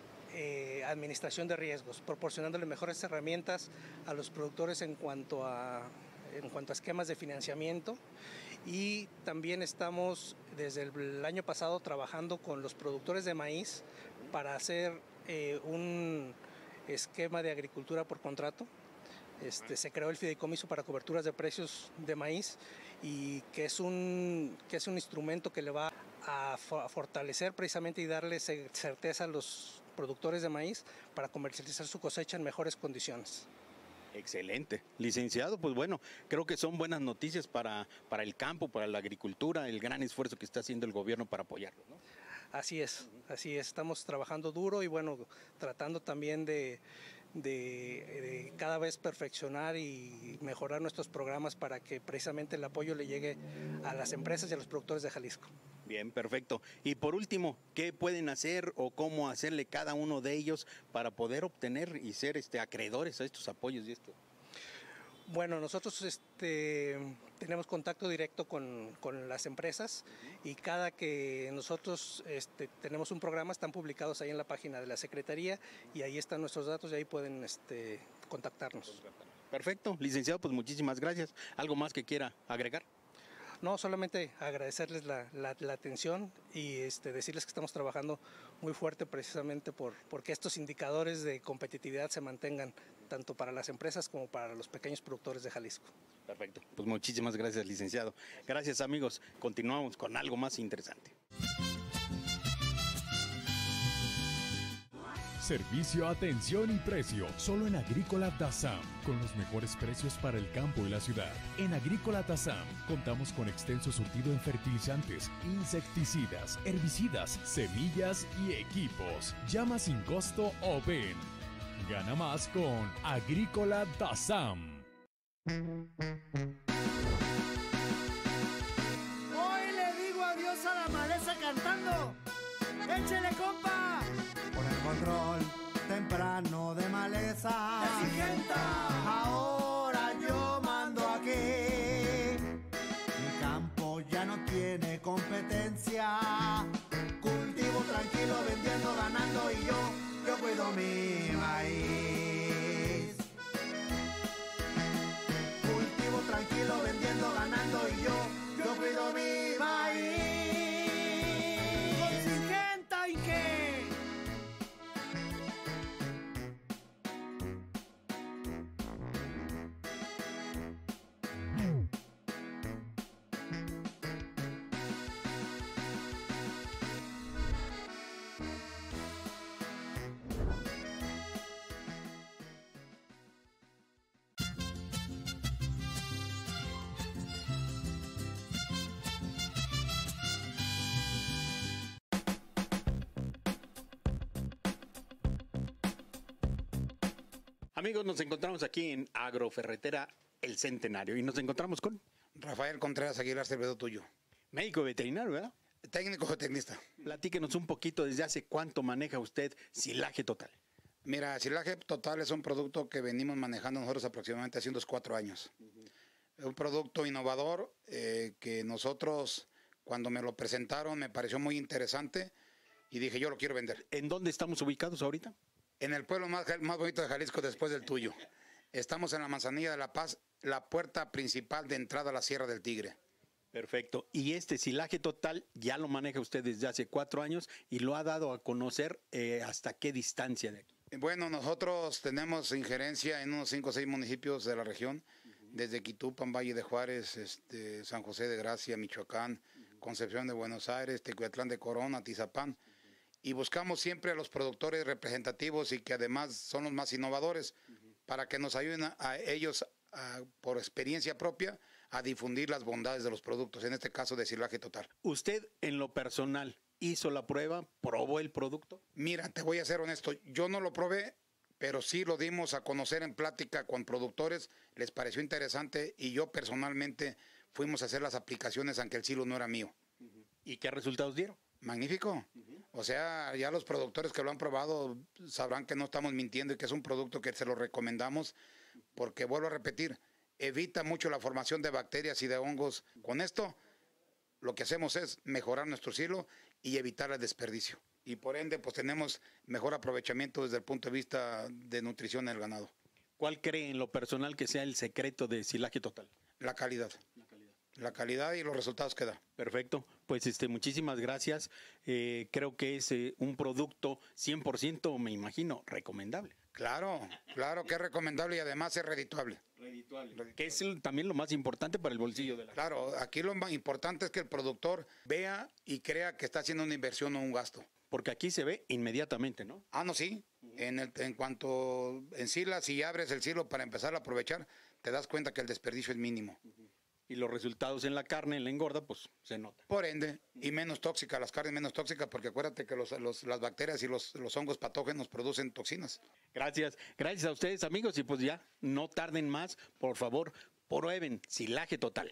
eh, administración de riesgos, proporcionándole mejores herramientas a los productores en cuanto a, en cuanto a esquemas de financiamiento. Y también estamos desde el año pasado trabajando con los productores de maíz para hacer eh, un esquema de agricultura por contrato. Este, se creó el fideicomiso para coberturas de precios de maíz, y que es un, que es un instrumento que le va a, for, a fortalecer precisamente y darle certeza a los productores de maíz para comercializar su cosecha en mejores condiciones. Excelente. Licenciado, pues bueno, creo que son buenas noticias para, para el campo, para la agricultura, el gran esfuerzo que está haciendo el gobierno para apoyarlo, ¿no? Así es, así es. Estamos trabajando duro y bueno, tratando también de, de, de cada vez perfeccionar y mejorar nuestros programas para que precisamente el apoyo le llegue a las empresas y a los productores de Jalisco. Bien, perfecto. Y por último, ¿qué pueden hacer o cómo hacerle cada uno de ellos para poder obtener y ser este, acreedores a estos apoyos y esto? Bueno, nosotros este, tenemos contacto directo con, con las empresas y cada que nosotros este, tenemos un programa están publicados ahí en la página de la Secretaría y ahí están nuestros datos y ahí pueden este, contactarnos. Perfecto, licenciado, pues muchísimas gracias. ¿Algo más que quiera agregar? No, solamente agradecerles la, la, la atención y este, decirles que estamos trabajando muy fuerte precisamente por porque estos indicadores de competitividad se mantengan tanto para las empresas como para los pequeños productores de Jalisco. Perfecto, pues muchísimas gracias, licenciado. Gracias, amigos. Continuamos con algo más interesante. Servicio, atención y precio, solo en Agrícola Tazam, con los mejores precios para el campo y la ciudad. En Agrícola Tazam contamos con extenso surtido en fertilizantes, insecticidas, herbicidas, semillas y equipos. Llama sin costo o ven. Gana más con Agrícola Tazam. Hoy le digo adiós a la maleza cantando. ¡Échele, compa! Por el control temprano de maleza. ¡Exigenta! Ahora yo mando aquí. Mi campo ya no tiene competencia. Cultivo tranquilo, vendiendo, ganando y yo, yo cuido mi maíz. Cultivo tranquilo, vendiendo, ganando y yo, yo cuido mi maíz. ¡Exigenta y qué! Amigos, nos encontramos aquí en Agroferretera El Centenario y nos encontramos con Rafael Contreras Aguilar, servidor tuyo. médico veterinario, ¿verdad? Técnico zootecnista. Platíquenos un poquito, ¿desde hace cuánto maneja usted Silaje Total? Mira, Silaje Total es un producto que venimos manejando nosotros aproximadamente hace unos cuatro años. Es un producto innovador eh, que nosotros, cuando me lo presentaron, me pareció muy interesante y dije, yo lo quiero vender. ¿En dónde estamos ubicados ahorita? En el pueblo más, más bonito de Jalisco después del tuyo. Estamos en la Manzanilla de la Paz, la puerta principal de entrada a la Sierra del Tigre. Perfecto. Y este Silaje Total ya lo maneja usted desde hace cuatro años y lo ha dado a conocer eh, hasta qué distancia de aquí. Bueno, nosotros tenemos injerencia en unos cinco o seis municipios de la región, desde Quitupan, Valle de Juárez, este, San José de Gracia, Michoacán, Concepción de Buenos Aires, Tecuyatlán de Corona, Tizapán. Y buscamos siempre a los productores representativos y que además son los más innovadores para que nos ayuden a, a ellos, a, por experiencia propia, a difundir las bondades de los productos, en este caso de Silaje Total. ¿Usted en lo personal hizo la prueba, probó el producto? Mira, te voy a ser honesto, yo no lo probé, pero sí lo dimos a conocer en plática con productores, les pareció interesante y yo personalmente fuimos a hacer las aplicaciones aunque el silo no era mío. ¿Y qué resultados dieron? Magnífico. O sea, ya los productores que lo han probado sabrán que no estamos mintiendo y que es un producto que se lo recomendamos porque, vuelvo a repetir, evita mucho la formación de bacterias y de hongos. Con esto, lo que hacemos es mejorar nuestro silo y evitar el desperdicio. Y por ende, pues tenemos mejor aprovechamiento desde el punto de vista de nutrición del ganado. ¿Cuál cree en lo personal que sea el secreto de Silaje Total? La calidad. La calidad. La calidad y los resultados que da. Perfecto. Pues este, muchísimas gracias. Eh, creo que es eh, un producto cien por ciento, me imagino, recomendable. Claro, claro que es recomendable y además es redituable. Redituable. Que es el, también lo más importante para el bolsillo de la gente. Claro, aquí lo más importante es que el productor vea y crea que está haciendo una inversión o un gasto. Porque aquí se ve inmediatamente, ¿no? Ah, no, sí. En, el, en cuanto ensilas y abres el silo para empezar a aprovechar, te das cuenta que el desperdicio es mínimo. Y los resultados en la carne, en la engorda, pues se nota. Por ende, y menos tóxica, las carnes menos tóxicas, porque acuérdate que los, los, las bacterias y los, los hongos patógenos producen toxinas. Gracias, gracias a ustedes, amigos, y pues ya no tarden más, por favor, prueben Silaje Total.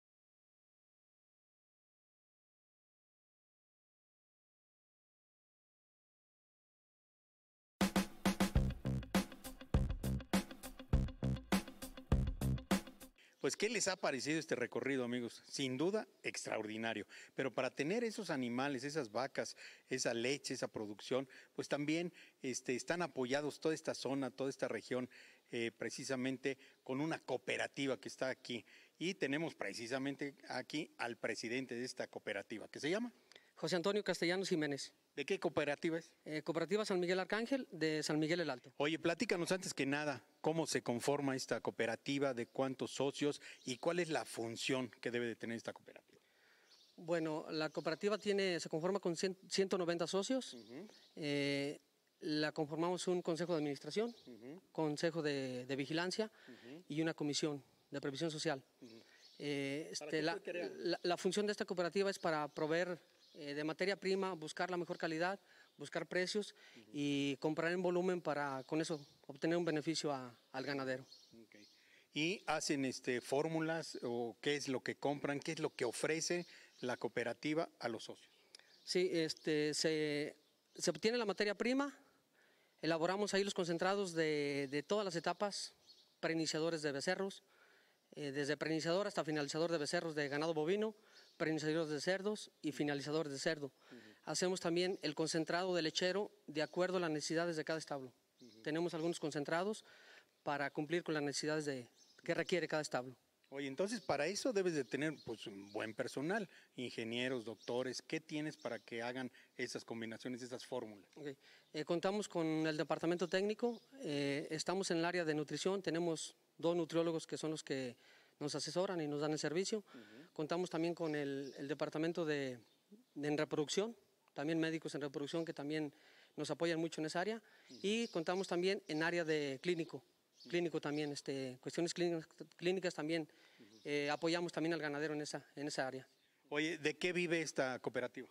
Pues, ¿qué les ha parecido este recorrido, amigos? Sin duda, extraordinario. Pero para tener esos animales, esas vacas, esa leche, esa producción, pues también este, están apoyados toda esta zona, toda esta región, eh, precisamente con una cooperativa que está aquí. Y tenemos precisamente aquí al presidente de esta cooperativa, ¿qué se llama? José Antonio Castellanos Jiménez. ¿De qué cooperativa es? Eh, cooperativa San Miguel Arcángel de San Miguel el Alto. Oye, platícanos antes que nada, ¿cómo se conforma esta cooperativa? ¿De cuántos socios? ¿Y cuál es la función que debe de tener esta cooperativa? Bueno, la cooperativa tiene, se conforma con ciento noventa socios. Uh-huh. eh, la conformamos un consejo de administración, uh-huh. consejo de, de vigilancia uh-huh. y una comisión de previsión social. Uh-huh. eh, este, la, la, la función de esta cooperativa es para proveer Eh, de materia prima, buscar la mejor calidad, buscar precios uh-huh. y comprar en volumen para con eso obtener un beneficio a, al ganadero. Okay. ¿Y hacen este, fórmulas o qué es lo que compran, qué es lo que ofrece la cooperativa a los socios? Sí, este, se, se obtiene la materia prima, elaboramos ahí los concentrados de, de todas las etapas, preiniciadores de becerros, eh, desde preiniciador hasta finalizador de becerros de ganado bovino, preiniciadores de cerdos y finalizadores de cerdo. Uh-huh. Hacemos también el concentrado de lechero de acuerdo a las necesidades de cada establo. Uh-huh. Tenemos algunos concentrados para cumplir con las necesidades de, que requiere cada establo. Oye, entonces para eso debes de tener pues, un buen personal, ingenieros, doctores. ¿Qué tienes para que hagan esas combinaciones, esas fórmulas? Okay. Eh, contamos con el departamento técnico, eh, estamos en el área de nutrición, tenemos dos nutriólogos que son los que nos asesoran y nos dan el servicio. Uh-huh. Contamos también con el, el departamento de, de en reproducción, también médicos en reproducción que también nos apoyan mucho en esa área. Uh-huh. Y contamos también en área de clínico, uh-huh. clínico también, este, cuestiones clínicas, clínicas también. Uh-huh. eh, apoyamos también al ganadero en esa, en esa área. Oye, ¿de qué vive esta cooperativa?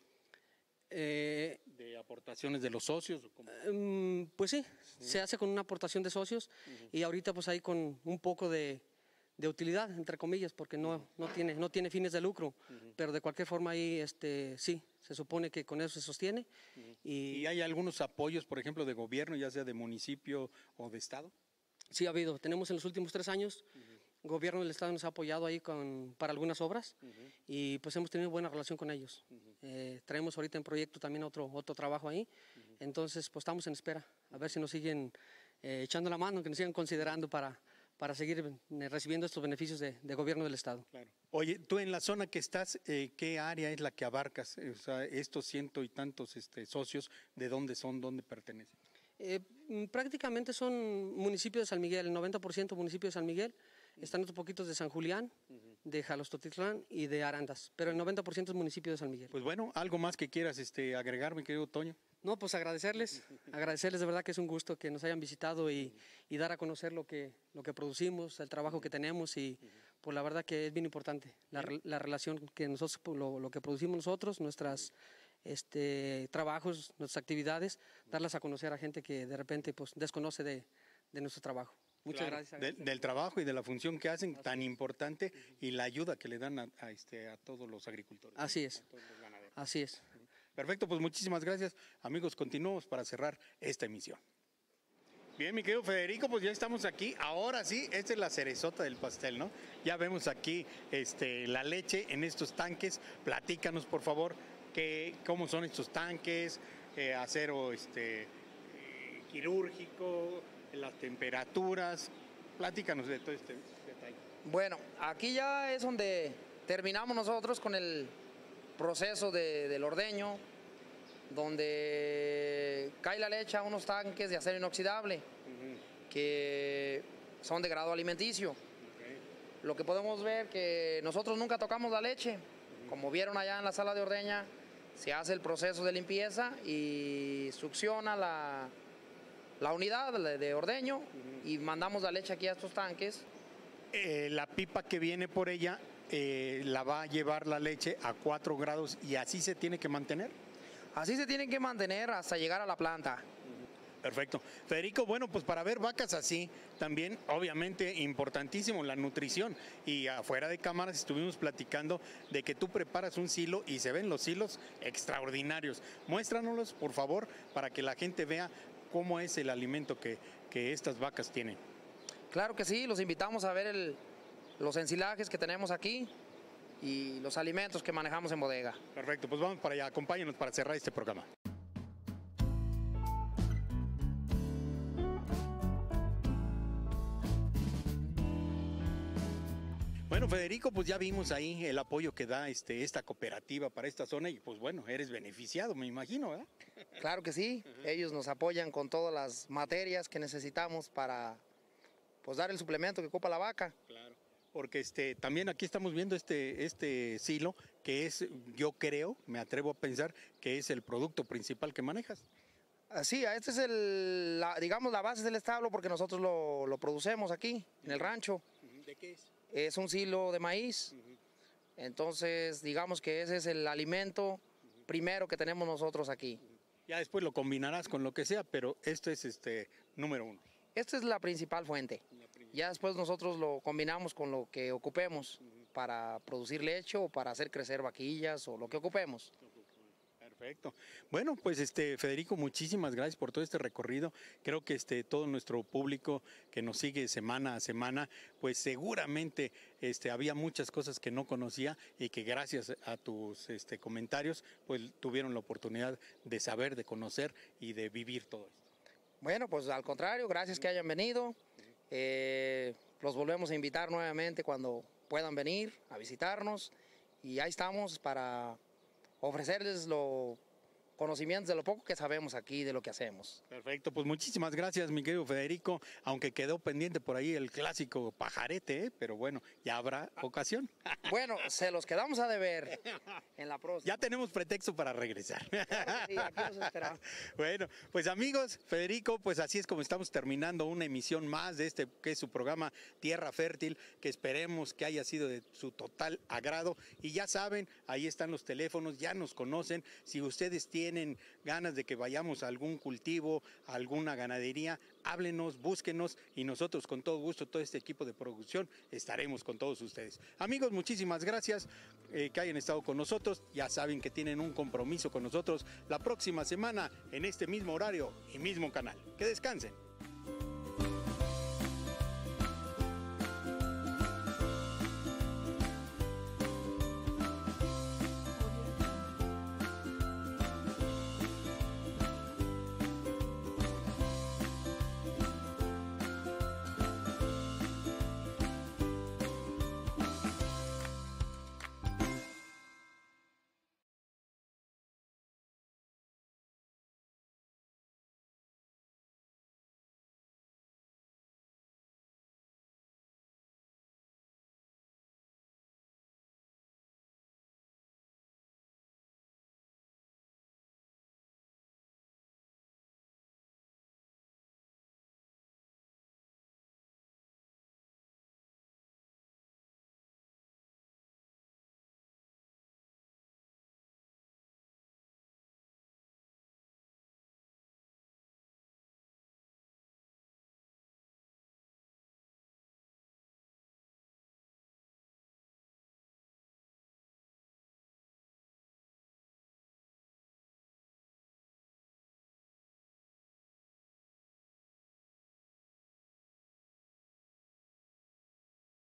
Eh, ¿De aportaciones de los socios? ¿O cómo? Um, pues sí, uh-huh. se hace con una aportación de socios uh-huh. y ahorita pues ahí con un poco de... de utilidad, entre comillas, porque no, no, tiene, no tiene fines de lucro, uh-huh. pero de cualquier forma ahí este, sí, se supone que con eso se sostiene. Uh-huh. y, ¿Y hay algunos apoyos, por ejemplo, de gobierno, ya sea de municipio o de estado? Sí, ha habido. Tenemos en los últimos tres años, uh-huh. gobierno del estado nos ha apoyado ahí con, para algunas obras uh-huh. y pues hemos tenido buena relación con ellos. Uh-huh. Eh, traemos ahorita en proyecto también otro, otro trabajo ahí, uh-huh. entonces pues estamos en espera, a ver si nos siguen eh, echando la mano, que nos sigan considerando para... para seguir recibiendo estos beneficios de, de gobierno del estado. Claro. Oye, tú en la zona que estás, eh, ¿qué área es la que abarcas? O sea, estos ciento y tantos este, socios, ¿de dónde son, dónde pertenecen? Eh, prácticamente son municipios de San Miguel, el noventa por ciento municipio de San Miguel, uh-huh. están otros poquitos de San Julián, uh-huh. de Jalostotitlán y de Arandas, pero el noventa por ciento es municipio de San Miguel. Pues bueno, ¿algo más que quieras este, agregar, mi querido Toño? No, pues agradecerles, agradecerles de verdad que es un gusto que nos hayan visitado y, y dar a conocer lo que, lo que producimos, el trabajo que tenemos y pues la verdad que es bien importante la, la relación que nosotros, lo, lo que producimos nosotros, nuestras este, trabajos, nuestras actividades, darlas a conocer a gente que de repente pues desconoce de, de nuestro trabajo. Muchas claro, gracias. De, del trabajo y de la función que hacen tan importante y la ayuda que le dan a, a, este, a todos los agricultores. Así es, a todos los ganaderos. Así es. Perfecto, pues muchísimas gracias. Amigos, continuamos para cerrar esta emisión. Bien, mi querido Federico, pues ya estamos aquí. Ahora sí, esta es la cerezota del pastel, ¿no? Ya vemos aquí este, la leche en estos tanques. Platícanos, por favor, que, cómo son estos tanques, eh, acero este, eh, quirúrgico, las temperaturas. Platícanos de todo este detalle. Bueno, aquí ya es donde terminamos nosotros con el proceso de, del ordeño, donde cae la leche a unos tanques de acero inoxidable uh-huh. que son de grado alimenticio. Okay. Lo que podemos ver que nosotros nunca tocamos la leche, uh-huh. como vieron allá en la sala de ordeña, se hace el proceso de limpieza y succiona la, la unidad de ordeño y mandamos la leche aquí a estos tanques. Eh, la pipa que viene por ella eh, la va a llevar la leche a cuatro grados y así se tiene que mantener. Así se tienen que mantener hasta llegar a la planta. Perfecto. Federico, bueno, pues para ver vacas así, también obviamente importantísimo la nutrición. Y afuera de cámaras estuvimos platicando de que tú preparas un silo y se ven los silos extraordinarios. Muéstranoslos, por favor, para que la gente vea cómo es el alimento que, que estas vacas tienen. Claro que sí, los invitamos a ver el, los ensilajes que tenemos aquí y los alimentos que manejamos en bodega. Perfecto, pues vamos para allá, acompáñenos para cerrar este programa. Bueno, Federico, pues ya vimos ahí el apoyo que da este, esta cooperativa para esta zona y pues bueno, eres beneficiado, me imagino, ¿verdad? Claro que sí, uh-huh. Ellos nos apoyan con todas las materias que necesitamos para pues, dar el suplemento que ocupa la vaca. Claro, porque este, también aquí estamos viendo este, este silo que es, yo creo, me atrevo a pensar que es el producto principal que manejas. Sí, este es el, la, digamos, la base del establo porque nosotros lo, lo producemos aquí, en el rancho. ¿De qué es? Es un silo de maíz, uh-huh. Entonces digamos que ese es el alimento uh-huh. primero que tenemos nosotros aquí. Uh-huh. Ya después lo combinarás con lo que sea, pero esto es este número uno. Esta es la principal fuente. La principal. Ya después nosotros lo combinamos con lo que ocupemos uh-huh. para producir leche o para hacer crecer vaquillas o lo que ocupemos. Perfecto. Bueno, pues este Federico, muchísimas gracias por todo este recorrido. Creo que este todo nuestro público que nos sigue semana a semana, pues seguramente este había muchas cosas que no conocía y que gracias a tus este comentarios, pues tuvieron la oportunidad de saber, de conocer y de vivir todo esto. Bueno, pues al contrario, gracias que hayan venido. Eh, los volvemos a invitar nuevamente cuando puedan venir a visitarnos y ahí estamos para ofrecerles los conocimientos de lo poco que sabemos aquí, de lo que hacemos. Perfecto, pues muchísimas gracias, mi querido Federico, aunque quedó pendiente por ahí el clásico pajarete, ¿eh? Pero bueno, ya habrá ocasión. Bueno, se los quedamos a deber en la próxima. Ya tenemos pretexto para regresar. Sí, aquí los esperamos. Bueno, pues amigos, Federico, pues así es como estamos terminando una emisión más de este, que es su programa Tierra Fértil, que esperemos que haya sido de su total agrado. Y ya saben, ahí están los teléfonos, ya nos conocen. Si ustedes tienen tienen ganas de que vayamos a algún cultivo, a alguna ganadería, háblenos, búsquenos y nosotros con todo gusto, todo este equipo de producción, estaremos con todos ustedes. Amigos, muchísimas gracias eh, que hayan estado con nosotros. Ya saben que tienen un compromiso con nosotros la próxima semana en este mismo horario y mismo canal. Que descansen.